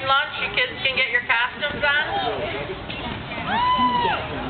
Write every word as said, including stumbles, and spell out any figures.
lunch, you kids can get your costumes on?